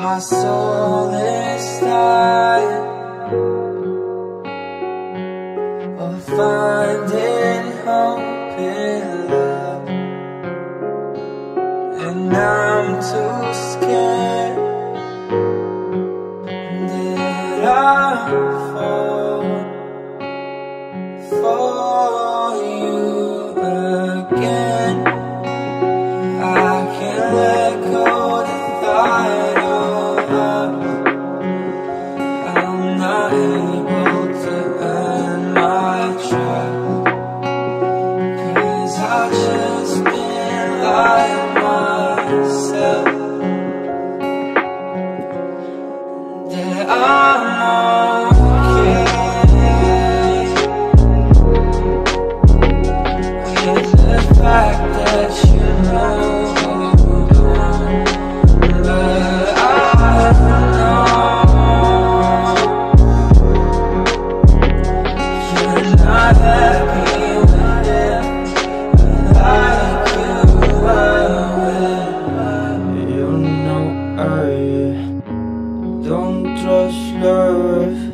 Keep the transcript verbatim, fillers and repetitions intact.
My soul is tired of finding hope in love, and I'm too scared that I'll fall for you again. I can't let go the thought of us. I'm not able to earn my trust, 'cause I've just been lying myself that I'm okay with the fact that you know. Don't trust love.